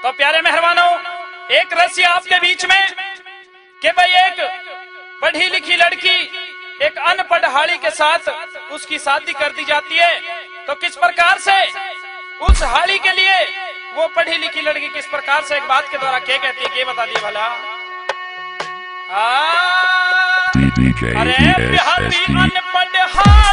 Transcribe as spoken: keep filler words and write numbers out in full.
तो प्यारे मेहरबानों, एक रस्सी आपके बीच में कि भाई एक पढ़ी लिखी लड़की एक अनपढ़ हाड़ी के साथ उसकी शादी कर दी जाती है, तो किस प्रकार से उस हाड़ी के लिए वो पढ़ी लिखी लड़की किस प्रकार से एक बात के द्वारा क्या कहती है, ये बता दिए भला। अरे बिहारी अनपढ़ हाड़ी